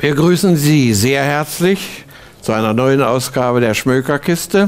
Wir grüßen Sie sehr herzlich zu einer neuen Ausgabe der Schmökerkiste.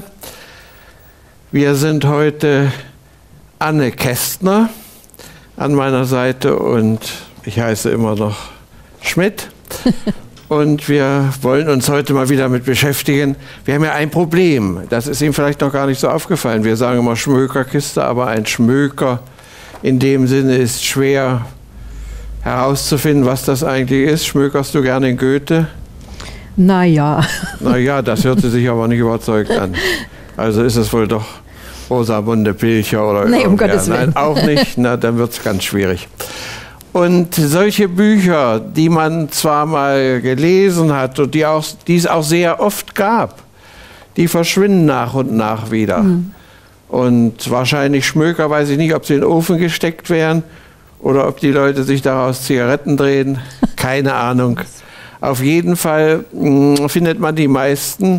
Wir sind heute Anne Kästner an meiner Seite und ich heiße immer noch Schmidt. Und wir wollen uns heute mal wieder mit beschäftigen. Wir haben ja ein Problem, das ist Ihnen vielleicht noch gar nicht so aufgefallen. Wir sagen immer Schmökerkiste, aber ein Schmöker in dem Sinne ist schwer herauszufinden, was das eigentlich ist. Schmökerst du gerne in Goethe? Naja. Naja, das hört sich aber nicht überzeugt an. Also ist es wohl doch Rosamunde Pilcher oder nee, um Gottes Willen. Nein, auch nicht. Na, dann wird es ganz schwierig. Und solche Bücher, die man zwar mal gelesen hat und die es auch sehr oft gab, die verschwinden nach und nach wieder. Und wahrscheinlich Schmöker, weiß ich nicht, ob sie in den Ofen gesteckt wären oder ob die Leute sich daraus Zigaretten drehen. Keine Ahnung. Auf jeden Fall findet man die meisten,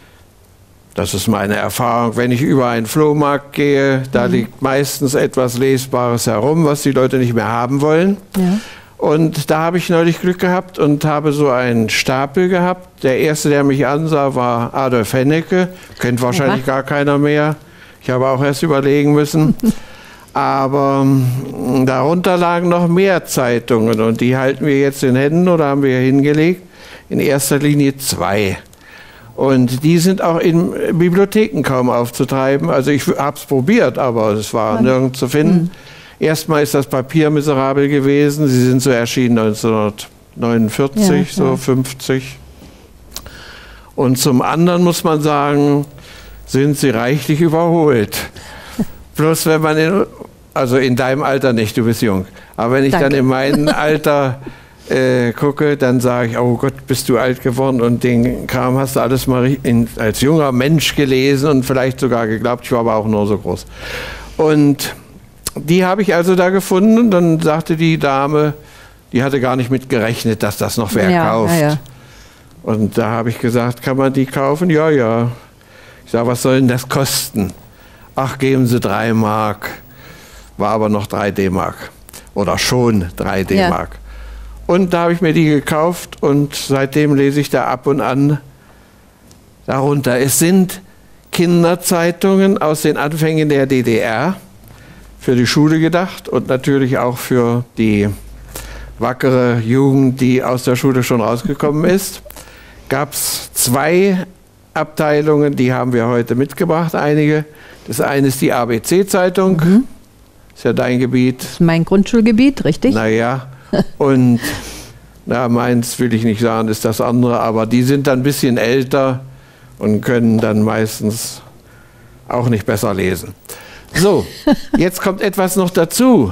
das ist meine Erfahrung, wenn ich über einen Flohmarkt gehe, da liegt meistens etwas Lesbares herum, was die Leute nicht mehr haben wollen. Ja. Und da habe ich neulich Glück gehabt und habe so einen Stapel gehabt. Der erste, der mich ansah, war Adolf Hennecke. Kennt wahrscheinlich gar keiner mehr. Ich habe auch erst überlegen müssen. Aber darunter lagen noch mehr Zeitungen und die halten wir jetzt in Händen oder haben wir hier hingelegt. In erster Linie 2. Und die sind auch in Bibliotheken kaum aufzutreiben. Also ich habe es probiert, aber es war nirgends zu finden. Erstmal ist das Papier miserabel gewesen. Sie sind so erschienen 1949, so 50. Und zum anderen muss man sagen, sind sie reichlich überholt. Bloß wenn man, also in deinem Alter nicht, du bist jung, aber wenn ich dann in meinem Alter gucke, dann sage ich, oh Gott, bist du alt geworden und den Kram hast du alles mal als junger Mensch gelesen und vielleicht sogar geglaubt, ich war aber auch nur so groß. Und die habe ich also da gefunden und dann sagte die Dame, die hatte gar nicht mit gerechnet, dass das noch wer kauft. Ja. Und da habe ich gesagt, kann man die kaufen? Ja, ja. Ich sage, was soll denn das kosten? Ach, geben Sie 3 Mark. War aber noch 3 D-Mark. Oder schon 3 D-Mark. Ja. Und da habe ich mir die gekauft und seitdem lese ich da ab und an darunter. Es sind Kinderzeitungen aus den Anfängen der DDR, für die Schule gedacht und natürlich auch für die wackere Jugend, die aus der Schule schon rausgekommen ist. Gab es 2 Abteilungen, die haben wir heute mitgebracht, einige. Das eine ist die ABC-Zeitung, ist ja dein Gebiet. Das ist mein Grundschulgebiet, richtig? Naja, und meins will ich nicht sagen, ist das andere, aber die sind dann ein bisschen älter und können dann meistens auch nicht besser lesen. So, jetzt kommt etwas noch dazu.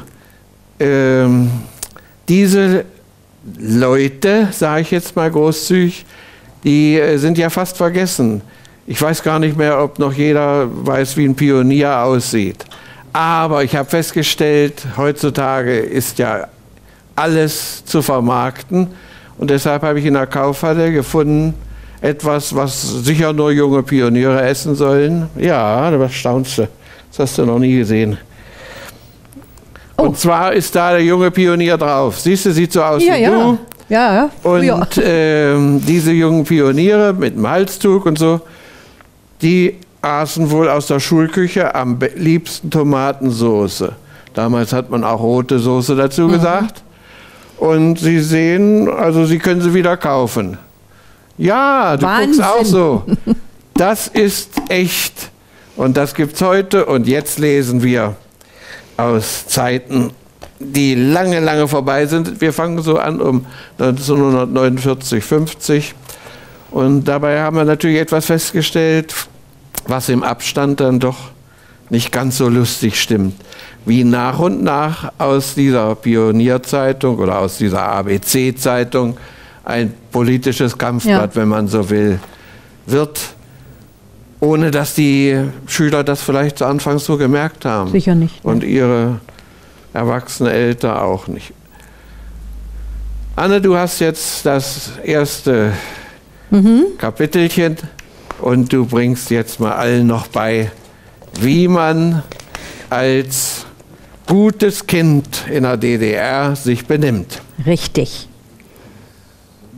Diese Leute, sage ich jetzt mal großzügig, die sind ja fast vergessen. Ich weiß gar nicht mehr, ob noch jeder weiß, wie ein Pionier aussieht. Aber ich habe festgestellt, heutzutage ist ja alles zu vermarkten. Und deshalb habe ich in der Kaufhalle gefunden, etwas, was sicher nur junge Pioniere essen sollen. Ja, da staunst du. Das hast du noch nie gesehen. Und zwar ist da der junge Pionier drauf. Siehst du, sieht so aus wie du. Ja. Und diese jungen Pioniere mit dem Halstuch und so, die aßen wohl aus der Schulküche am liebsten Tomatensoße. Damals hat man auch rote Soße dazu gesagt. Und Sie sehen, also Sie können sie wieder kaufen. Ja, du guckst auch so. Das ist echt. Und das gibt's heute. Und jetzt lesen wir aus Zeiten, die lange, lange vorbei sind. Wir fangen so an um 1949, 50. Und dabei haben wir natürlich etwas festgestellt, was im Abstand dann doch nicht ganz so lustig stimmt. Wie nach und nach aus dieser Pionierzeitung oder aus dieser ABC-Zeitung ein politisches Kampfblatt, wenn man so will, wird, ohne dass die Schüler das vielleicht zu Anfang so gemerkt haben. Sicher nicht. Und ihre erwachsenen Eltern auch nicht. Anne, du hast jetzt das erste Kapitelchen und du bringst jetzt mal allen noch bei, wie man als gutes Kind in der DDR sich benimmt. Richtig.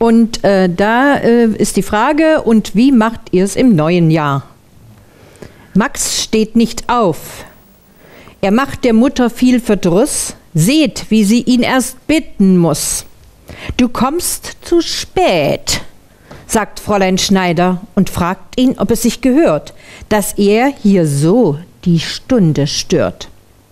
Und da ist die Frage, und wie macht ihr es im neuen Jahr? Max steht nicht auf. Er macht der Mutter viel Verdruss. Seht, wie sie ihn erst bitten muss. Du kommst zu spät, sagt Fräulein Schneider und fragt ihn, ob es sich gehört, dass er hier so die Stunde stört.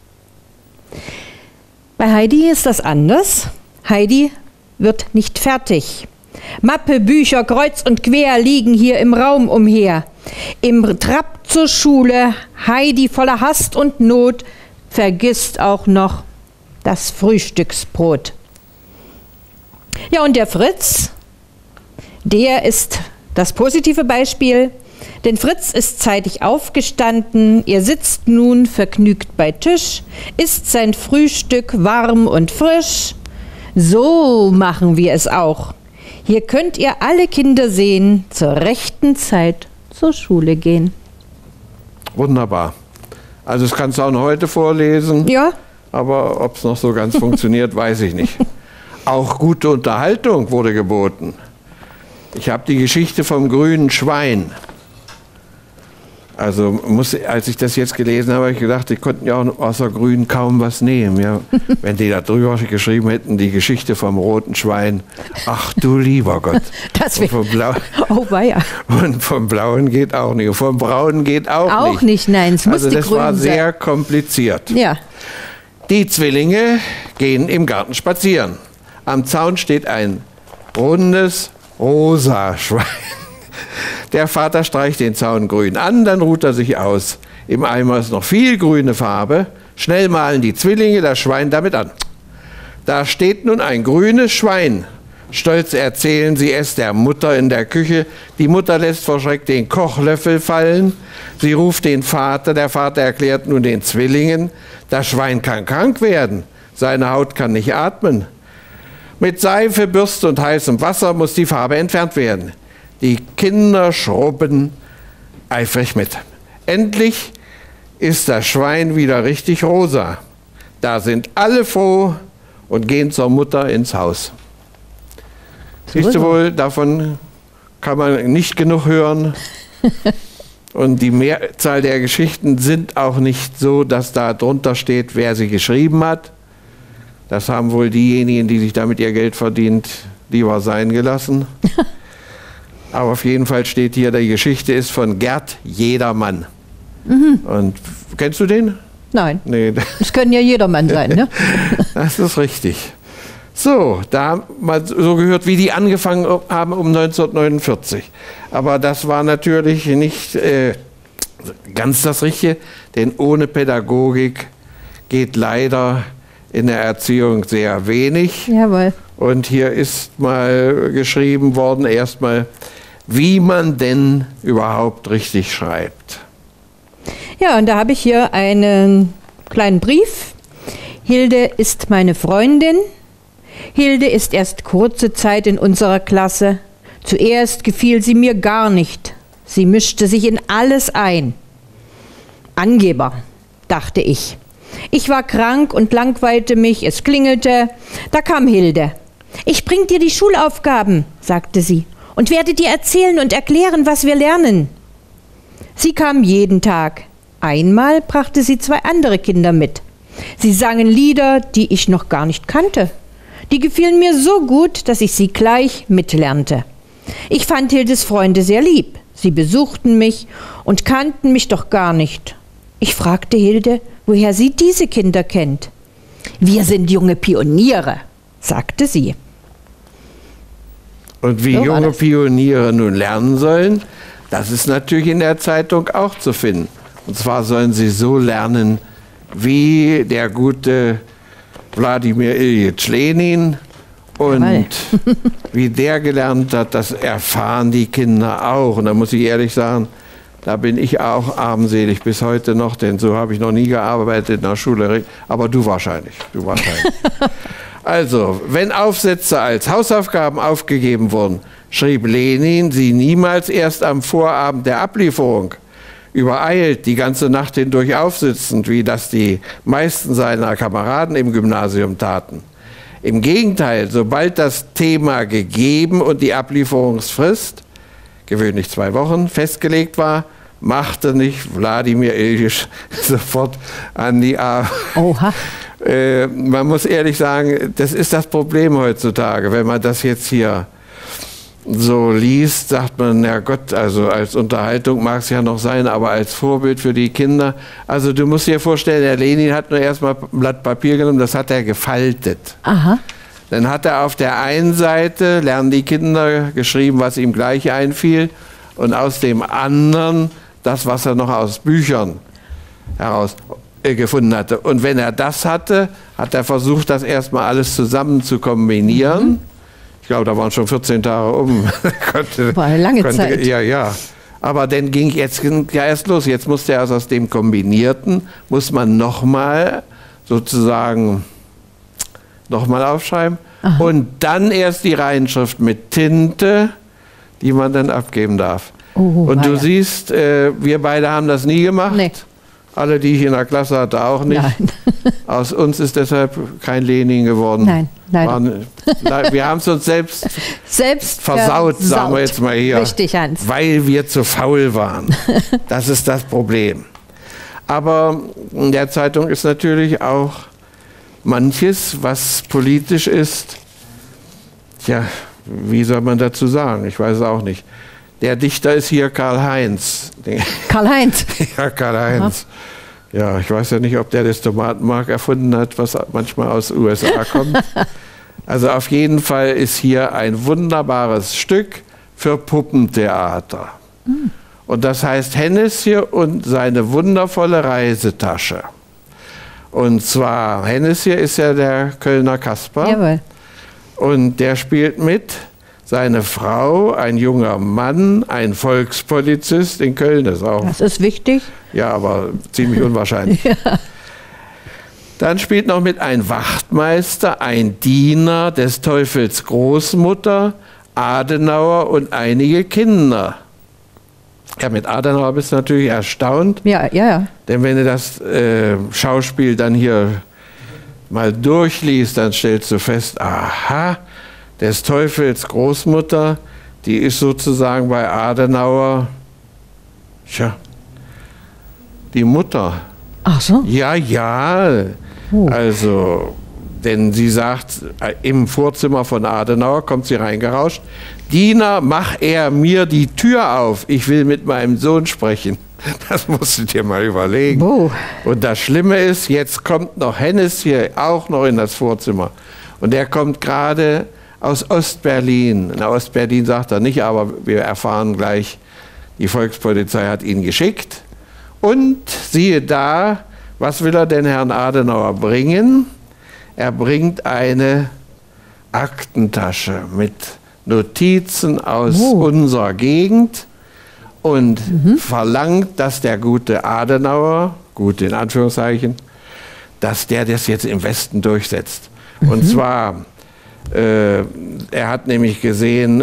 Bei Heidi ist das anders. Heidi wird nicht fertig. Mappe, Bücher kreuz und quer liegen hier im Raum umher. Im Trab zur Schule, Heidi voller Hast und Not, vergisst auch noch das Frühstücksbrot. Ja, und der Fritz, der ist das positive Beispiel, denn Fritz ist zeitig aufgestanden, er sitzt nun vergnügt bei Tisch, isst sein Frühstück warm und frisch. So machen wir es auch. Hier könnt ihr alle Kinder sehen, zur rechten Zeit zur Schule gehen. Wunderbar. Also das kannst du auch noch heute vorlesen. Ja. Aber ob es noch so ganz funktioniert, weiß ich nicht. Auch gute Unterhaltung wurde geboten. Ich habe die Geschichte vom grünen Schwein. Also als ich das jetzt gelesen habe, habe ich gedacht, die konnten ja auch außer Grün kaum was nehmen. Ja. Wenn die da drüber geschrieben hätten, die Geschichte vom roten Schwein. Ach du lieber Gott. Das wäre... Oh weia. Und vom Blauen geht auch nicht. Und vom Braunen geht auch nicht. Auch nicht, nein. Es muss also die das Grün war sein. sehr kompliziert. Ja. Die Zwillinge gehen im Garten spazieren. Am Zaun steht ein rundes, rosa Schwein. Der Vater streicht den Zaun grün an, dann ruht er sich aus. Im Eimer ist noch viel grüne Farbe. Schnell malen die Zwillinge das Schwein damit an. Da steht nun ein grünes Schwein. Stolz erzählen sie es der Mutter in der Küche. Die Mutter lässt vor Schreck den Kochlöffel fallen. Sie ruft den Vater. Der Vater erklärt nun den Zwillingen, das Schwein kann krank werden. Seine Haut kann nicht atmen. Mit Seife, Bürste und heißem Wasser muss die Farbe entfernt werden. Die Kinder schrubben eifrig mit. Endlich ist das Schwein wieder richtig rosa. Da sind alle froh und gehen zur Mutter ins Haus. Siehst du wohl, davon kann man nicht genug hören. Und die Mehrzahl der Geschichten sind auch nicht so, dass da drunter steht, wer sie geschrieben hat. Das haben wohl diejenigen, die sich damit ihr Geld verdient, lieber sein gelassen. Aber auf jeden Fall steht hier, die Geschichte ist von Gerd Jedermann. Mhm. Und kennst du den? Nein. Nee. Das können ja jedermann sein, ne? Das ist richtig. So, da haben wir so gehört, wie die angefangen haben um 1949. Aber das war natürlich nicht ganz das Richtige, denn ohne Pädagogik geht leider in der Erziehung sehr wenig. Jawohl. Und hier ist mal geschrieben worden, erstmal, wie man denn überhaupt richtig schreibt. Ja, und da habe ich hier einen kleinen Brief. Hilde ist meine Freundin. Hilde ist erst kurze Zeit in unserer Klasse. Zuerst gefiel sie mir gar nicht. Sie mischte sich in alles ein. Angeber, dachte ich. Ich war krank und langweilte mich, es klingelte. Da kam Hilde. Ich bring dir die Schulaufgaben, sagte sie, und werde dir erzählen und erklären, was wir lernen. Sie kam jeden Tag. Einmal brachte sie 2 andere Kinder mit. Sie sangen Lieder, die ich noch gar nicht kannte. Die gefielen mir so gut, dass ich sie gleich mitlernte. Ich fand Hildes Freunde sehr lieb. Sie besuchten mich und kannten mich doch gar nicht. Ich fragte Hilde, woher sie diese Kinder kennt. Wir sind junge Pioniere, sagte sie. Und wie junge Pioniere nun lernen sollen, das ist natürlich in der Zeitung auch zu finden. Und zwar sollen sie so lernen, wie der gute Wladimir Iljitsch Lenin und wie der gelernt hat, das erfahren die Kinder auch. Und da muss ich ehrlich sagen, da bin ich auch armselig bis heute noch, denn so habe ich noch nie gearbeitet in der Schule. Aber du wahrscheinlich. Also, wenn Aufsätze als Hausaufgaben aufgegeben wurden, schrieb Lenin sie niemals erst am Vorabend der Ablieferung, übereilt, die ganze Nacht hindurch aufsitzend, wie das die meisten seiner Kameraden im Gymnasium taten. Im Gegenteil, sobald das Thema gegeben und die Ablieferungsfrist, gewöhnlich 2 Wochen, festgelegt war, machte nicht Wladimir Iljitsch sofort an die Arbeit. Oha. Man muss ehrlich sagen, das ist das Problem heutzutage. Wenn man das jetzt hier so liest, sagt man, ja Gott, also als Unterhaltung mag es ja noch sein, aber als Vorbild für die Kinder. Also du musst dir vorstellen, der Lenin hat nur erstmal ein Blatt Papier genommen, das hat er gefaltet. Aha. Dann hat er auf der einen Seite, lernen die Kinder, geschrieben, was ihm gleich einfiel, und aus dem anderen das, was er noch aus Büchern heraus gefunden hatte. Und wenn er das hatte, hat er versucht, das erstmal alles zusammen zu kombinieren. Ich glaube, da waren schon 14 Tage um. War eine lange Zeit. Ja, ja. Aber dann ging jetzt ja erst los. Jetzt musste er aus dem Kombinierten, muss man nochmal sozusagen nochmal aufschreiben. Aha. Und dann erst die Reinschrift mit Tinte, die man dann abgeben darf. Und du siehst, wir beide haben das nie gemacht. Nee. Alle, die ich in der Klasse hatte, auch nicht. Nein. Aus uns ist deshalb kein Lenin geworden. Nein, leider. Wir haben es uns selbst versaut, sagen wir jetzt mal hier. Richtig, Hans. Weil wir zu faul waren. Das ist das Problem. Aber in der Zeitung ist natürlich auch manches, was politisch ist. Tja, wie soll man dazu sagen? Ich weiß es auch nicht. Der Dichter ist hier Karl-Heinz. Karl-Heinz? Ja, Karl-Heinz. Ja, ich weiß ja nicht, ob der das Tomatenmark erfunden hat, was manchmal aus den USA kommt. Also auf jeden Fall ist hier ein wunderbares Stück für Puppentheater. Mhm. Und das heißt Hennessy und seine wundervolle Reisetasche. Und zwar, Hennessy ist ja der Kölner Kasper. Jawohl. Und der spielt mit. Seine Frau, ein junger Mann, ein Volkspolizist in Köln. Das ist wichtig. Ja, aber ziemlich unwahrscheinlich. Ja. Dann spielt noch mit ein Wachtmeister, ein Diener des Teufels Großmutter, Adenauer und einige Kinder. Ja, mit Adenauer bist du natürlich erstaunt. Ja, ja, ja. Denn wenn du das Schauspiel dann hier mal durchliest, dann stellst du fest, aha, des Teufels Großmutter, die ist sozusagen bei Adenauer, tja, die Mutter. Ach so? Ja, ja. Also, denn sie sagt, im Vorzimmer von Adenauer kommt sie reingerauscht, Diener, mach er mir die Tür auf, ich will mit meinem Sohn sprechen. Das musst du dir mal überlegen. Oh. Und das Schlimme ist, jetzt kommt noch Hennes hier auch noch in das Vorzimmer. Und der kommt gerade aus Ostberlin. Na, Ostberlin sagt er nicht, aber wir erfahren gleich, die Volkspolizei hat ihn geschickt. Und siehe da, was will er denn Herrn Adenauer bringen? Er bringt eine Aktentasche mit Notizen aus unserer Gegend und verlangt, dass der gute Adenauer, gut in Anführungszeichen, dass der das jetzt im Westen durchsetzt. Und zwar, er hat nämlich gesehen,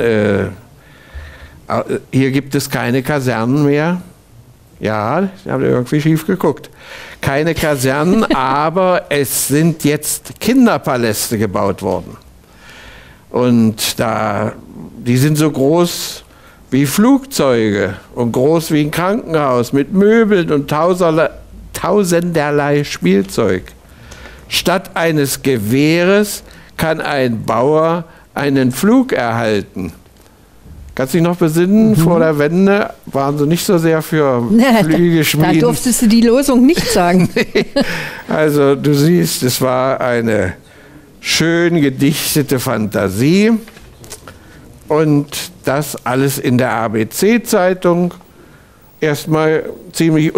hier gibt es keine Kasernen mehr. Ja, ich habe irgendwie schief geguckt. Keine Kasernen, aber es sind jetzt Kinderpaläste gebaut worden. Und die sind so groß wie Flugzeuge und groß wie ein Krankenhaus mit Möbeln und tausenderlei Spielzeug. Statt eines Gewehres kann ein Bauer einen Flug erhalten. Kannst du dich noch besinnen, vor der Wende waren sie nicht so sehr für Flügelschmieden. Da durftest du die Losung nicht sagen. Nee. Also du siehst, es war eine schön gedichtete Fantasie und das alles in der ABC-Zeitung. Erstmal ziemlich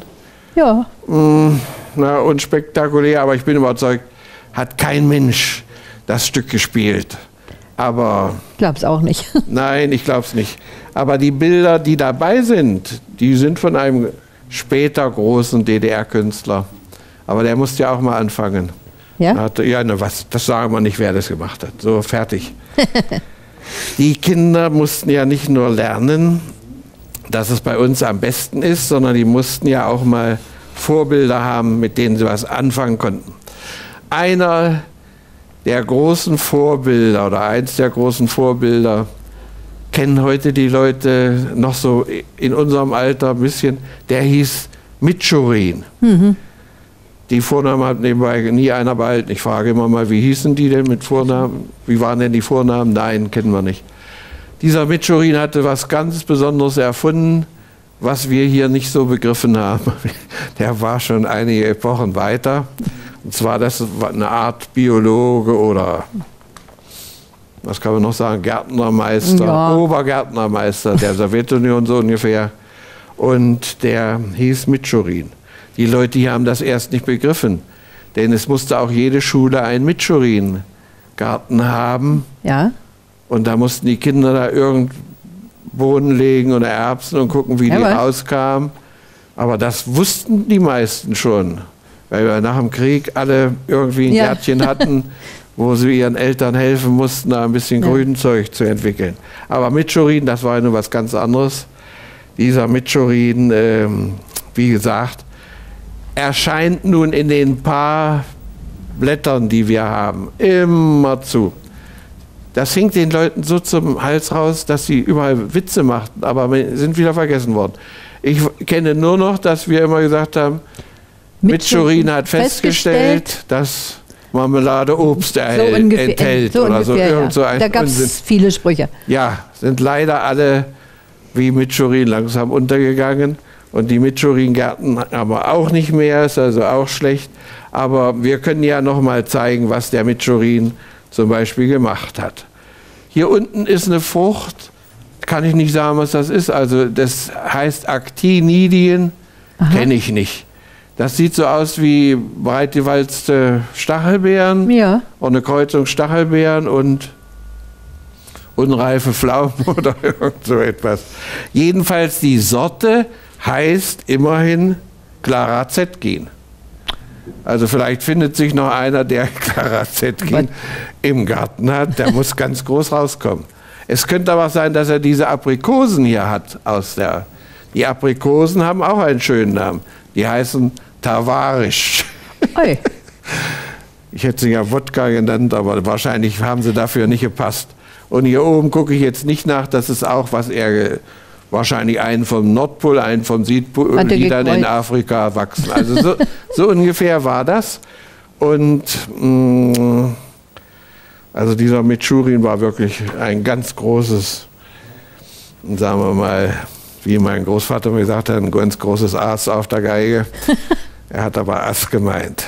unspektakulär, aber ich bin überzeugt, hat kein Mensch das Stück gespielt. Aber ich glaube es auch nicht. Nein, ich glaube es nicht. Aber die Bilder, die dabei sind, die sind von einem später großen DDR-Künstler. Aber der musste ja auch mal anfangen. Ja? Das sagen wir nicht, wer das gemacht hat. So, fertig. Die Kinder mussten ja nicht nur lernen, dass es bei uns am besten ist, sondern die mussten ja auch mal Vorbilder haben, mit denen sie was anfangen konnten. Einer, der großen Vorbilder oder eins der großen Vorbilder, kennen heute die Leute noch so in unserem Alter ein bisschen, der hieß Mitschurin. Die Vornamen hat nebenbei nie einer behalten. Ich frage immer mal, wie hießen die denn mit Vornamen? Wie waren denn die Vornamen? Nein, kennen wir nicht. Dieser Mitschurin hatte was ganz Besonderes erfunden, was wir hier nicht so begriffen haben. Der war schon einige Epochen weiter. Und zwar, das war eine Art Biologe oder, was kann man noch sagen, Gärtnermeister, ja. Obergärtnermeister der Sowjetunion so ungefähr. Und der hieß Mitschurin. Die Leute hier haben das erst nicht begriffen, denn es musste auch jede Schule einen Mitschurin-Garten haben. Ja. Und da mussten die Kinder da irgend Bohnen legen oder Erbsen und gucken, wie die rauskamen. Aber das wussten die meisten schon, weil wir nach dem Krieg alle irgendwie ein Gärtchen hatten, wo sie ihren Eltern helfen mussten, da ein bisschen Grünzeug zu entwickeln. Aber Mitschurin, das war ja nur was ganz anderes. Dieser Mitschurin, wie gesagt, erscheint nun in den paar Blättern, die wir haben, immer zu. Das hing den Leuten so zum Hals raus, dass sie überall Witze machten, aber sind wieder vergessen worden. Ich kenne nur noch, dass wir immer gesagt haben, Mitschurin hat festgestellt, dass Marmelade Obst enthält so oder ungefähr, so. Irgend so ein da gab es viele Sprüche. Ja, sind leider alle wie Mitschurin langsam untergegangen. Und die Mitschurin-Gärten haben wir auch nicht mehr, ist also auch schlecht. Aber wir können ja noch mal zeigen, was der Mitschurin zum Beispiel gemacht hat. Hier unten ist eine Frucht, kann ich nicht sagen, was das ist. Also das heißt Actinidien, kenne ich nicht. Das sieht so aus wie breit gewalzte Stachelbeeren und eine Kreuzung Stachelbeeren und unreife Pflaumen oder irgend so etwas. Jedenfalls die Sorte heißt immerhin Clara Zetkin. Also vielleicht findet sich noch einer, der Clara Zetkin im Garten hat. Der muss ganz groß rauskommen. Es könnte aber sein, dass er diese Aprikosen hier hat. Die Aprikosen haben auch einen schönen Namen. Die heißen Tavarisch. Ich hätte sie ja Wodka genannt, aber wahrscheinlich haben sie dafür nicht gepasst. Und hier oben gucke ich jetzt nicht nach, das ist auch, was er wahrscheinlich einen vom Nordpol, einen vom Südpol, die dann in Afrika wachsen. Also so ungefähr war das. Und also dieser Mitschurin war wirklich ein ganz großes, sagen wir mal, wie mein Großvater mir gesagt hat, ein ganz großes Ass auf der Geige. Er hat aber Ass gemeint.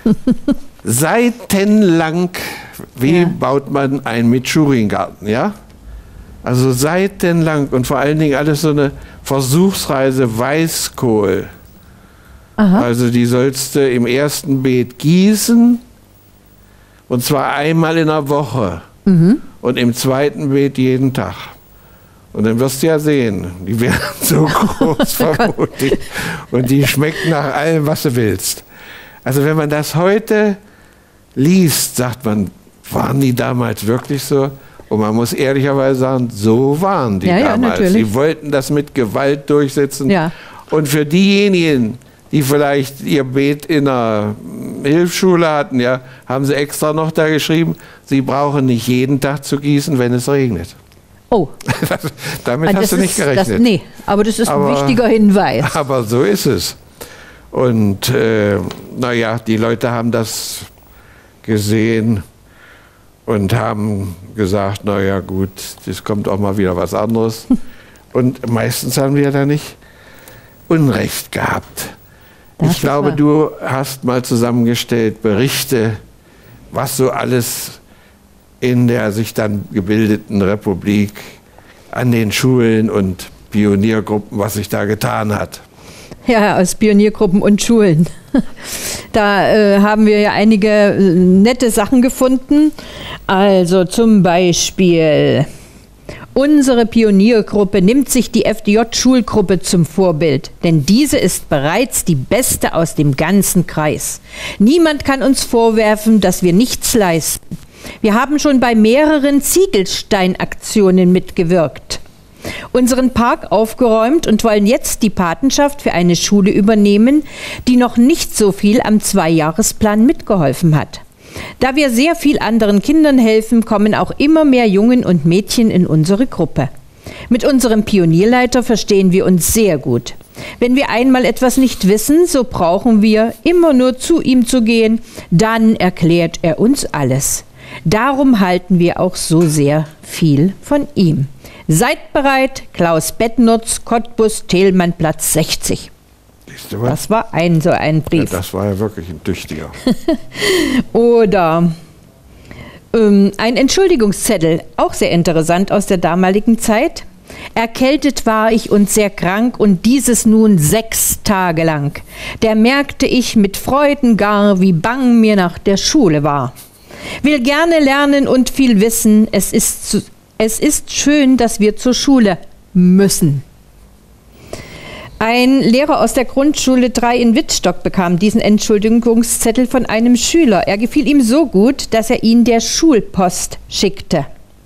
Seitenlang, wie baut man einen Mitschurin-Garten, ja? Also seitenlang und vor allen Dingen alles so eine Versuchsreise Weißkohl. Also die sollst du im ersten Beet gießen und zwar einmal in der Woche und im zweiten Beet jeden Tag. Und dann wirst du ja sehen, die werden so groß vermutlich und die schmecken nach allem, was du willst. Also wenn man das heute liest, sagt man, waren die damals wirklich so? Und man muss ehrlicherweise sagen, so waren die damals. Sie wollten das mit Gewalt durchsetzen. Und für diejenigen, die vielleicht ihr Beet in einer Hilfsschule hatten, haben sie extra noch da geschrieben, sie brauchen nicht jeden Tag zu gießen, wenn es regnet. Oh. Damit hast du nicht gerechnet. Nee, aber das ist ein wichtiger Hinweis. Aber so ist es. Und naja, die Leute haben das gesehen und haben gesagt, naja gut, es kommt auch mal wieder was anderes. Und meistens haben wir da nicht Unrecht gehabt. Ich glaube, du hast mal zusammengestellt Berichte, was so alles in der sich dann gebildeten Republik an den Schulen und Pioniergruppen, was sich da getan hat. Ja, aus Pioniergruppen und Schulen. Da haben wir ja einige nette Sachen gefunden. Also zum Beispiel, unsere Pioniergruppe nimmt sich die FDJ-Schulgruppe zum Vorbild, denn diese ist bereits die beste aus dem ganzen Kreis. Niemand kann uns vorwerfen, dass wir nichts leisten. Wir haben schon bei mehreren Ziegelsteinaktionen mitgewirkt, unseren Park aufgeräumt und wollen jetzt die Patenschaft für eine Schule übernehmen, die noch nicht so viel am Zweijahresplan mitgeholfen hat. Da wir sehr viel anderen Kindern helfen, kommen auch immer mehr Jungen und Mädchen in unsere Gruppe. Mit unserem Pionierleiter verstehen wir uns sehr gut. Wenn wir einmal etwas nicht wissen, so brauchen wir immer nur zu ihm zu gehen, dann erklärt er uns alles. Darum halten wir auch so sehr viel von ihm. Seid bereit, Klaus Bettnutz, Cottbus, Thelmann, Platz 60. Das war so ein Brief. Ja, das war ja wirklich ein tüchtiger. Oder ein Entschuldigungszettel, auch sehr interessant aus der damaligen Zeit. Erkältet war ich und sehr krank und dieses nun 6 Tage lang. Da merkte ich mit Freuden gar, wie bang mir nach der Schule war. Will gerne lernen und viel wissen. Es ist schön, dass wir zur Schule müssen. Ein Lehrer aus der Grundschule 3 in Wittstock bekam diesen Entschuldigungszettel von einem Schüler. Er gefiel ihm so gut, dass er ihn der Schulpost schickte.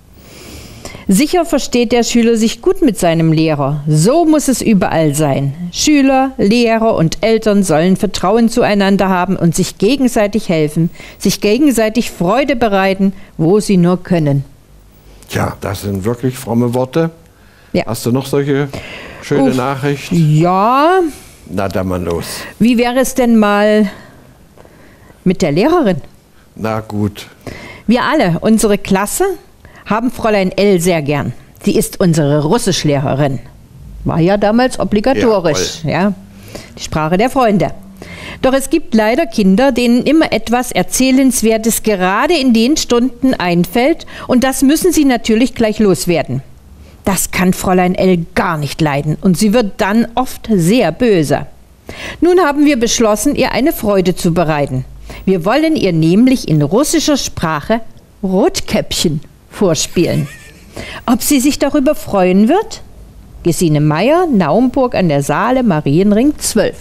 Sicher versteht der Schüler sich gut mit seinem Lehrer. So muss es überall sein. Schüler, Lehrer und Eltern sollen Vertrauen zueinander haben und sich gegenseitig helfen, sich gegenseitig Freude bereiten, wo sie nur können. Tja, das sind wirklich fromme Worte. Ja. Hast du noch solche schöne Nachricht? Ja. Na, dann mal los. Wie wäre es denn mal mit der Lehrerin? Na gut. Wir alle, unsere Klasse, haben Fräulein L. sehr gern. Sie ist unsere Russischlehrerin. War ja damals obligatorisch. Ja, die Sprache der Freunde. Doch es gibt leider Kinder, denen immer etwas Erzählenswertes gerade in den Stunden einfällt und das müssen sie natürlich gleich loswerden. Das kann Fräulein L. gar nicht leiden und sie wird dann oft sehr böse. Nun haben wir beschlossen, ihr eine Freude zu bereiten. Wir wollen ihr nämlich in russischer Sprache Rotkäppchen vorspielen. Ob sie sich darüber freuen wird? Gesine Meyer, Naumburg an der Saale, Marienring 12.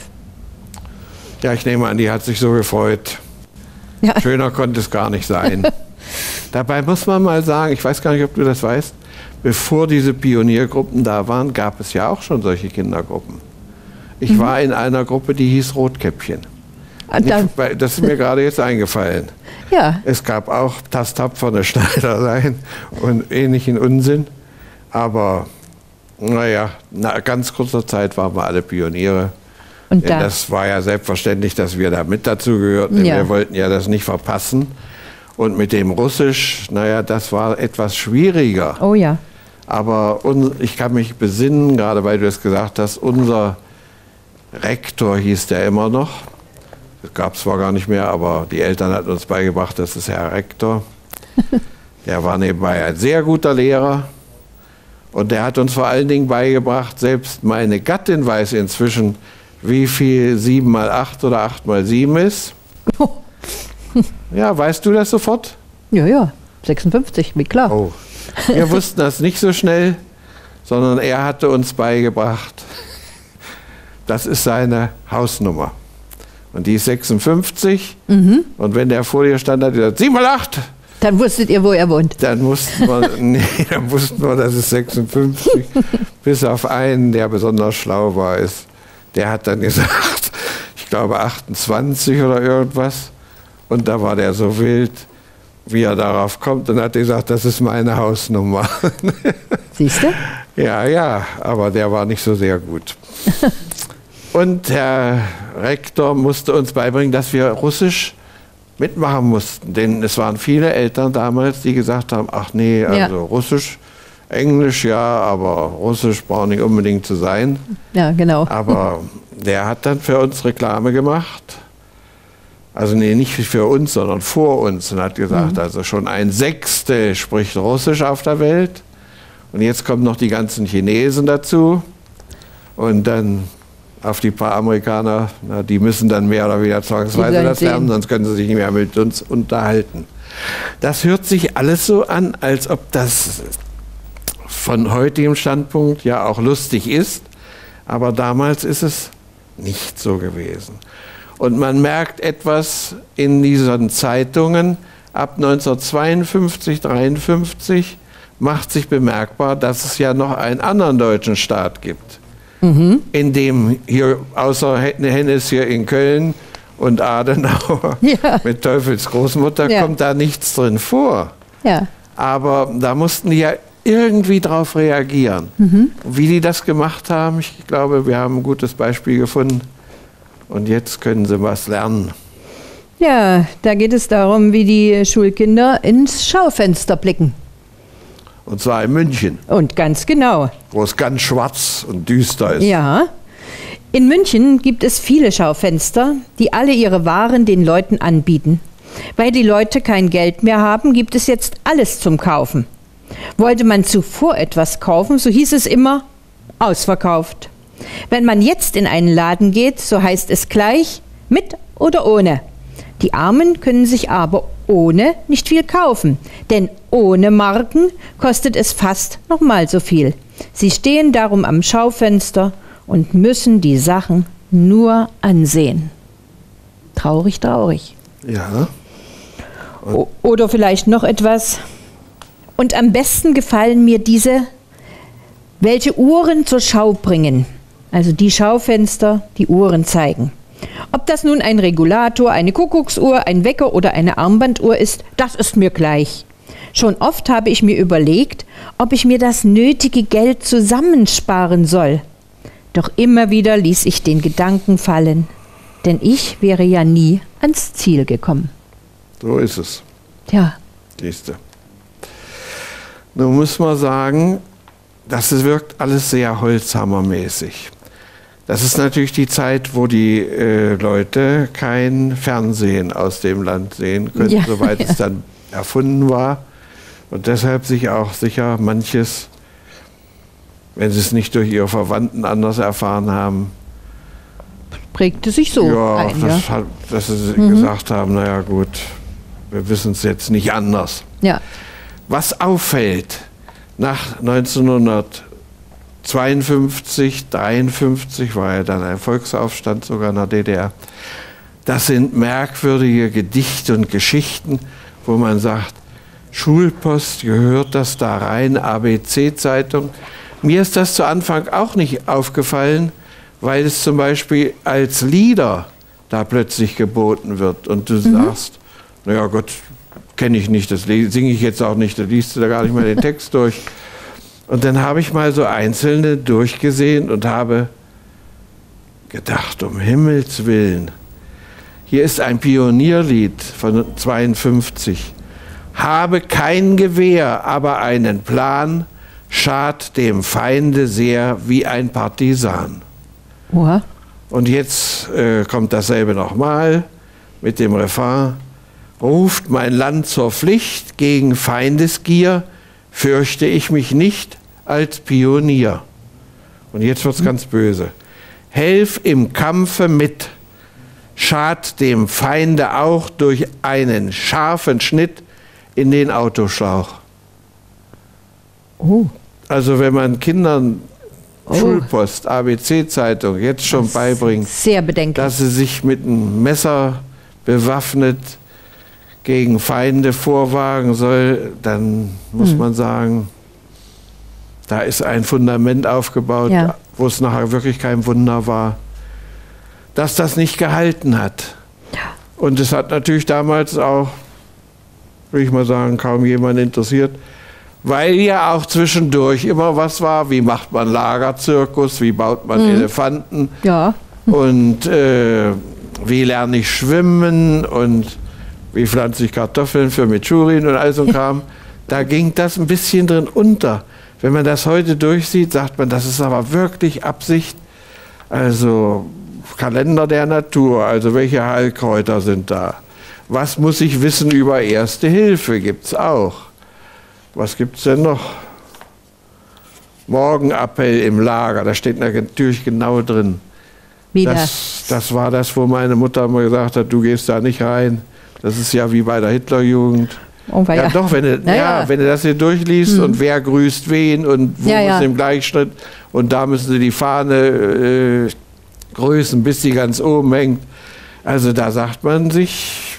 Ja, ich nehme an, die hat sich so gefreut. Ja. Schöner konnte es gar nicht sein. Dabei muss man mal sagen, ich weiß gar nicht, ob du das weißt, bevor diese Pioniergruppen da waren, gab es ja auch schon solche Kindergruppen. Ich war in einer Gruppe, die hieß Rotkäppchen. Das ist mir gerade jetzt eingefallen. Ja. Es gab auch das tapferne Schneiderlein und ähnlichen Unsinn. Aber naja, nach ganz kurzer Zeit waren wir alle Pioniere. Und das war ja selbstverständlich, dass wir da mit dazu gehörten. Ja. Wir wollten ja das nicht verpassen. Und mit dem Russisch, naja, das war etwas schwieriger. Oh ja. Aber ich kann mich besinnen, gerade weil du es gesagt hast, unser Rektor hieß der immer noch. Das gab es zwar gar nicht mehr, aber die Eltern hatten uns beigebracht, das ist Herr Rektor. Der war nebenbei ein sehr guter Lehrer. Und der hat uns vor allen Dingen beigebracht, selbst meine Gattin weiß inzwischen, wie viel 7 mal 8 oder 8 mal 7 ist. Ja, weißt du das sofort? Ja, 56, wie klar. Oh. Wir wussten das nicht so schnell, sondern er hatte uns beigebracht, das ist seine Hausnummer. Und die ist 56. Und wenn der vor dir stand, hat er gesagt, 7 mal 8. Dann wusstet ihr, wo er wohnt. Dann wussten wir, das ist 56. Bis auf einen, der besonders schlau war, der hat dann gesagt, ich glaube 28 oder irgendwas. Und da war der so wild, wie er darauf kommt, und hat gesagt, das ist meine Hausnummer. Siehst du? Ja, aber der war nicht so sehr gut. Und Herr Rektor musste uns beibringen, dass wir Russisch mitmachen mussten. Denn es waren viele Eltern damals, die gesagt haben, ach nee, also Russisch, Englisch ja, aber Russisch braucht nicht unbedingt zu sein. Ja, genau. Aber der hat dann für uns Reklame gemacht. Also nee, nicht für uns, sondern vor uns. Und hat gesagt, also schon 1/6 spricht Russisch auf der Welt. Und jetzt kommen noch die ganzen Chinesen dazu. Und dann auf die paar Amerikaner, die müssen dann mehr oder weniger zwangsweise das lernen, sonst können sie sich nicht mehr mit uns unterhalten. Das hört sich alles so an, als ob das von heutigem Standpunkt ja auch lustig ist. Aber damals ist es nicht so gewesen. Und man merkt etwas in diesen Zeitungen, ab 1952, 1953 macht sich bemerkbar, dass es ja noch einen anderen deutschen Staat gibt. In dem hier, außer Hennes hier in Köln und Adenauer mit Teufels Großmutter kommt da nichts drin vor. Ja. Aber da mussten die ja irgendwie drauf reagieren. Wie die das gemacht haben, ich glaube, wir haben ein gutes Beispiel gefunden. Und jetzt können sie was lernen. Ja, da geht es darum, wie die Schulkinder ins Schaufenster blicken. Und zwar in München. Und ganz genau. Wo es ganz schwarz und düster ist. Ja. In München gibt es viele Schaufenster, die alle ihre Waren den Leuten anbieten. Weil die Leute kein Geld mehr haben, gibt es jetzt alles zum Kaufen. Wollte man zuvor etwas kaufen, so hieß es immer, ausverkauft. Wenn man jetzt in einen Laden geht, so heißt es gleich, mit oder ohne. Die Armen können sich aber ohne nicht viel kaufen, denn ohne Marken kostet es fast nochmal so viel. Sie stehen darum am Schaufenster und müssen die Sachen nur ansehen. Traurig, traurig. Ja. Oder vielleicht noch etwas. Und am besten gefallen mir diese, welche Uhren zur Schau bringen. Also die Schaufenster, die Uhren zeigen. Ob das nun ein Regulator, eine Kuckucksuhr, ein Wecker oder eine Armbanduhr ist, das ist mir gleich. Schon oft habe ich mir überlegt, ob ich mir das nötige Geld zusammensparen soll. Doch immer wieder ließ ich den Gedanken fallen, denn ich wäre ja nie ans Ziel gekommen. So ist es. Ja. Siehste. Nun muss man sagen, das wirkt alles sehr holzhammermäßig. Das ist natürlich die Zeit, wo die Leute kein Fernsehen aus dem Land sehen können, soweit es dann erfunden war. Und deshalb sich auch sicher manches, wenn sie es nicht durch ihre Verwandten anders erfahren haben, prägte sich so ein. Dass sie gesagt haben, naja gut, wir wissen es jetzt nicht anders. Ja. Was auffällt, nach 1952, 1953 war ja dann ein Volksaufstand sogar in der DDR, das sind merkwürdige Gedichte und Geschichten, wo man sagt, Schulpost, gehört das da rein, ABC-Zeitung. Mir ist das zu Anfang auch nicht aufgefallen, weil es zum Beispiel als Lieder da plötzlich geboten wird und du sagst, naja Gott, kenne ich nicht, das singe ich jetzt auch nicht, da liest du da gar nicht mal den Text durch. Und dann habe ich mal so einzelne durchgesehen und habe gedacht, um Himmels Willen, hier ist ein Pionierlied von 52. Habe kein Gewehr, aber einen Plan, schad dem Feinde sehr wie ein Partisan. Oha. Und jetzt kommt dasselbe nochmal mit dem Refrain. Ruft mein Land zur Pflicht gegen Feindesgier, fürchte ich mich nicht als Pionier. Und jetzt wird's ganz böse. Helf im Kampfe mit, schad dem Feinde auch durch einen scharfen Schnitt in den Autoschlauch. Oh. Also wenn man Kindern Schulpost, ABC-Zeitung jetzt schon beibringt, sehr bedenklich, dass sie sich mit einem Messer bewaffnet gegen Feinde vorwagen soll, dann muss man sagen, da ist ein Fundament aufgebaut, wo es nachher wirklich kein Wunder war, dass das nicht gehalten hat. Ja. Und es hat natürlich damals auch, würde ich mal sagen, kaum jemand interessiert, weil ja auch zwischendurch immer was war, wie macht man Lagerzirkus, wie baut man Elefanten und wie lerne ich schwimmen und wie pflanze ich Kartoffeln für Mitschurien und all so ein Kram. Da ging das ein bisschen drin unter. Wenn man das heute durchsieht, sagt man, das ist aber wirklich Absicht. Also Kalender der Natur, also welche Heilkräuter sind da? Was muss ich wissen über Erste Hilfe? Gibt es auch. Was gibt es denn noch? Morgenappell im Lager, da steht natürlich genau drin. Das war das, wo meine Mutter mal gesagt hat, du gehst da nicht rein. Das ist ja wie bei der Hitlerjugend. Oh, ja doch, wenn du das hier durchliest und wer grüßt wen und wo ist im Gleichschritt und da müssen sie die Fahne grüßen, bis sie ganz oben hängt. Also da sagt man sich,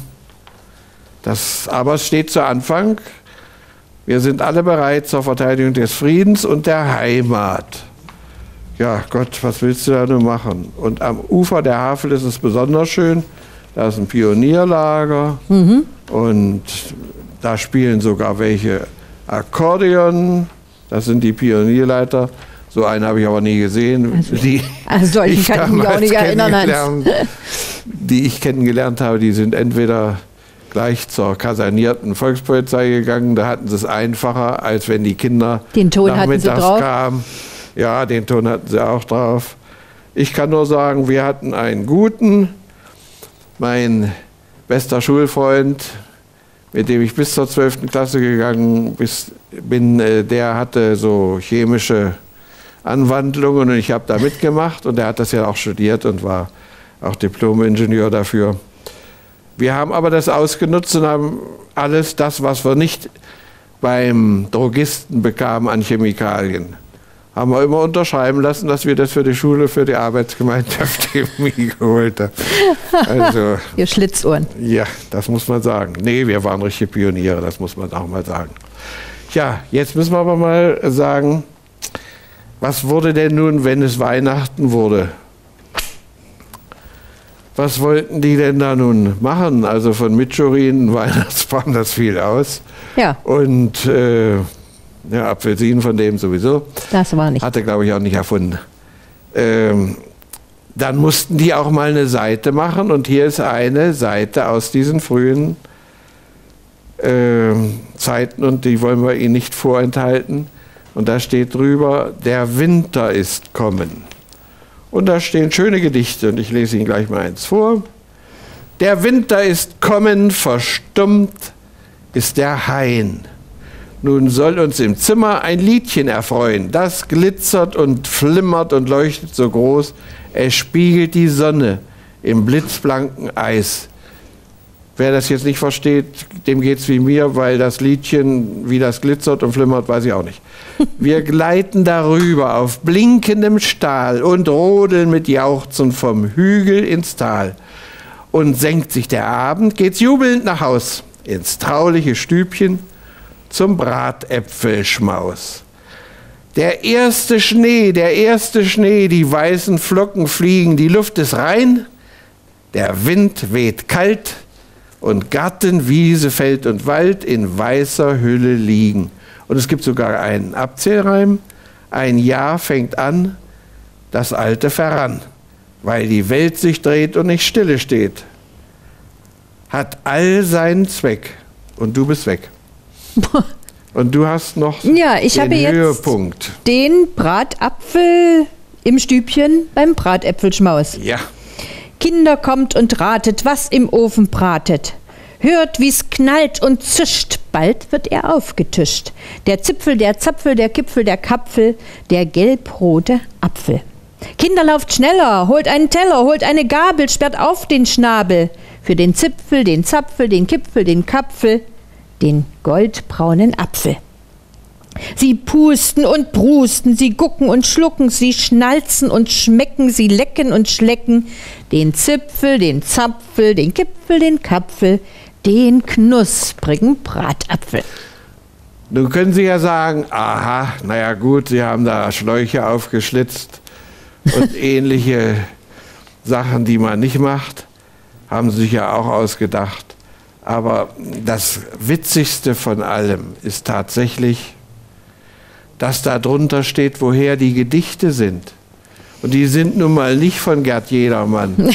aber es steht zu Anfang, wir sind alle bereit zur Verteidigung des Friedens und der Heimat. ja Gott, was willst du da nur machen? Und am Ufer der Havel ist es besonders schön. Da ist ein Pionierlager und da spielen sogar welche Akkordeon. Das sind die Pionierleiter. So einen habe ich aber nie gesehen. Solchen kann ich mich auch nicht erinnern. Die ich kennengelernt habe, die sind entweder gleich zur kasernierten Volkspolizei gegangen. Da hatten sie es einfacher, als wenn die Kinder den Ton nachmittags kamen. Ja, den Ton hatten sie auch drauf. Ich kann nur sagen, wir hatten einen guten. Mein bester Schulfreund, mit dem ich bis zur 12. Klasse gegangen bin, der hatte so chemische Anwandlungen und ich habe da mitgemacht und er hat das ja auch studiert und war auch Diplom-Ingenieur dafür. Wir haben aber das ausgenutzt und haben alles das, was wir nicht beim Drogisten bekamen an Chemikalien, haben wir immer unterschreiben lassen, dass wir das für die Schule, für die Arbeitsgemeinschaft Chemie geholt haben. Also, ihr Schlitzohren. Ja, das muss man sagen. Nee, wir waren richtige Pioniere, das muss man auch mal sagen. Ja, jetzt müssen wir aber mal sagen, was wurde denn nun, wenn es Weihnachten wurde? Was wollten die denn da nun machen? Also von Mitschurin, Weihnachtsbaum, das fiel aus. Ja. Und ja, Apfelsinen von dem sowieso. Das war nicht. Hat er, glaube ich, auch nicht erfunden. Dann mussten die auch mal eine Seite machen. Und hier ist eine Seite aus diesen frühen Zeiten. Und die wollen wir Ihnen nicht vorenthalten. Und da steht drüber, der Winter ist kommen. Und da stehen schöne Gedichte. Und ich lese Ihnen gleich mal eins vor. Der Winter ist kommen, verstummt ist der Hain. Nun soll uns im Zimmer ein Liedchen erfreuen. Das glitzert und flimmert und leuchtet so groß. Es spiegelt die Sonne im blitzblanken Eis. Wer das jetzt nicht versteht, dem geht's wie mir, weil das Liedchen, wie das glitzert und flimmert, weiß ich auch nicht. Wir gleiten darüber auf blinkendem Stahl und rodeln mit Jauchzen vom Hügel ins Tal. Und senkt sich der Abend, geht's jubelnd nach Haus, ins trauliche Stübchen zum Bratäpfelschmaus. Der erste Schnee, die weißen Flocken fliegen, die Luft ist rein, der Wind weht kalt und Garten, Wiese, Feld und Wald in weißer Hülle liegen. Und es gibt sogar einen Abzählreim. Ein Jahr fängt an, das Alte verrann, weil die Welt sich dreht und nicht stille steht. Hat all seinen Zweck und du bist weg. Und du hast noch ich den habe Höhepunkt. Jetzt den Bratapfel im Stübchen beim Bratäpfelschmaus. Ja. Kinder, kommt und ratet, was im Ofen bratet. Hört, wie's knallt und zischt, bald wird er aufgetischt. Der Zipfel, der Zapfel, der Kipfel, der Kapfel, der gelbrote Apfel. Kinder, lauft schneller, holt einen Teller, holt eine Gabel, sperrt auf den Schnabel. Für den Zipfel, den Zapfel, den Kipfel, den Kapfel, den goldbraunen Apfel. Sie pusten und brusten, sie gucken und schlucken, sie schnalzen und schmecken, sie lecken und schlecken, den Zipfel, den Zapfel, den Kipfel, den Kapfel, den knusprigen Bratapfel. Nun können Sie ja sagen, aha, naja gut, Sie haben da Schläuche aufgeschlitzt und ähnliche Sachen, die man nicht macht, haben Sie sich ja auch ausgedacht. Aber das Witzigste von allem ist tatsächlich, dass da drunter steht, woher die Gedichte sind. Und die sind nun mal nicht von Gerd Jedermann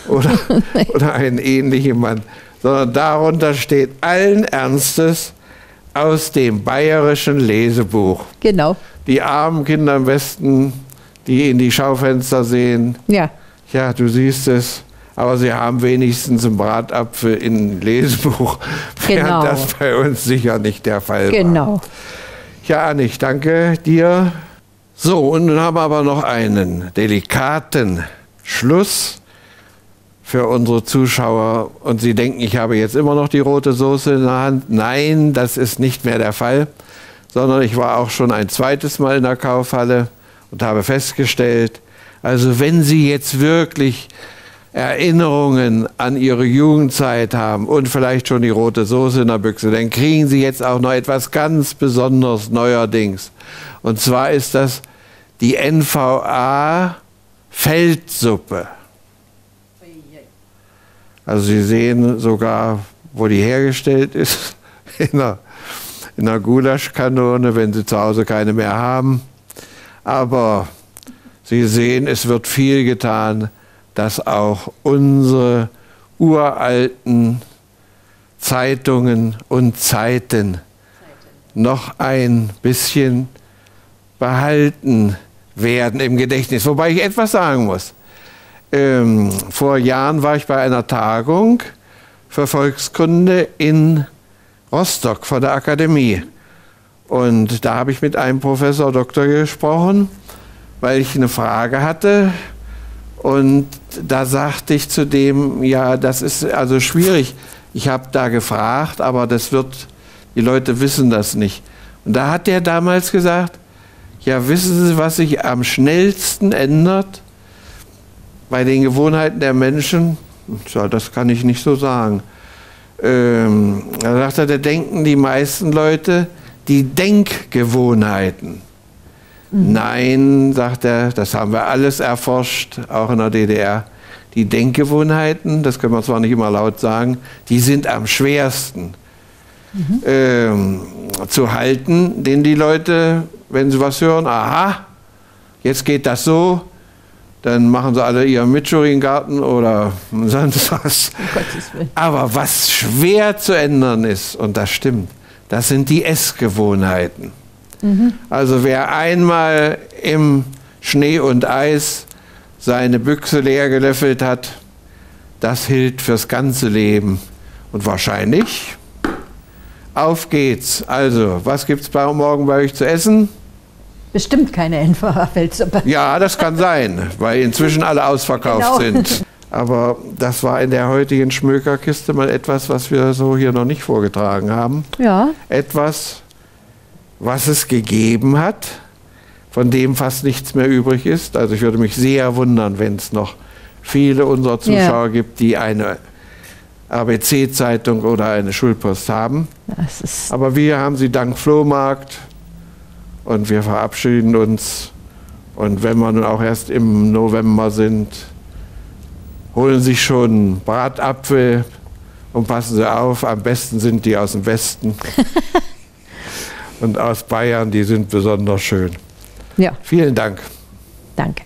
oder ein ähnlicher Mann, sondern darunter steht allen Ernstes aus dem bayerischen Lesebuch. Genau. Die armen Kinder im Westen, die in die Schaufenster sehen. Ja. Ja, du siehst es. Aber sie haben wenigstens einen Bratapfel in Lesebuch, während das bei uns sicher nicht der Fall war. Genau. Ja, Anne, ich danke dir. So, und nun haben wir aber noch einen delikaten Schluss für unsere Zuschauer. Und Sie denken, ich habe jetzt immer noch die rote Soße in der Hand. Nein, das ist nicht mehr der Fall, sondern ich war auch schon ein zweites Mal in der Kaufhalle und habe festgestellt, also wenn Sie jetzt wirklich Erinnerungen an Ihre Jugendzeit haben und vielleicht schon die rote Soße in der Büchse, dann kriegen Sie jetzt auch noch etwas ganz Besonderes neuerdings. Und zwar ist das die NVA Feldsuppe. Also Sie sehen sogar, wo die hergestellt ist, in einer Gulaschkanone, wenn Sie zu Hause keine mehr haben. Aber Sie sehen, es wird viel getan, dass auch unsere uralten Zeitungen und Zeiten noch ein bisschen behalten werden im Gedächtnis. Wobei ich etwas sagen muss. Vor Jahren war ich bei einer Tagung für Volkskunde in Rostock von der Akademie. Und da habe ich mit einem Professor Doktor gesprochen, weil ich eine Frage hatte. Und da sagte ich zu dem, ja, das ist also schwierig. Ich habe da gefragt, aber die Leute wissen das nicht. Und da hat der damals gesagt, ja, wissen Sie, was sich am schnellsten ändert bei den Gewohnheiten der Menschen? Ja, das kann ich nicht so sagen. Da sagt er, da denken die meisten Leute die Denkgewohnheiten. Nein, sagt er, das haben wir alles erforscht, auch in der DDR. Die Denkgewohnheiten, das können wir zwar nicht immer laut sagen, die sind am schwersten zu halten, denn die Leute, wenn sie was hören, aha, jetzt geht das so, dann machen sie alle ihren Mitschuringarten oder sonst was. Aber was schwer zu ändern ist, und das stimmt, das sind die Essgewohnheiten. Also wer einmal im Schnee und Eis seine Büchse leer gelöffelt hat, das hielt fürs ganze Leben. Und wahrscheinlich, auf geht's. Also, was gibt's morgen bei euch zu essen? Bestimmt keine NVA-Feldsuppe. Ja, das kann sein, weil inzwischen alle ausverkauft sind. Aber das war in der heutigen Schmökerkiste mal etwas, was wir so hier noch nicht vorgetragen haben. Ja. Etwas, was es gegeben hat, von dem fast nichts mehr übrig ist. Also ich würde mich sehr wundern, wenn es noch viele unserer Zuschauer gibt, die eine ABC-Zeitung oder eine Schulpost haben. Aber wir haben sie dank Flohmarkt und wir verabschieden uns. Und wenn wir nun auch erst im November sind, holen Sie sich schon Bratapfel und passen Sie auf, am besten sind die aus dem Westen. Und aus Bayern, die sind besonders schön. Ja. Vielen Dank. Danke.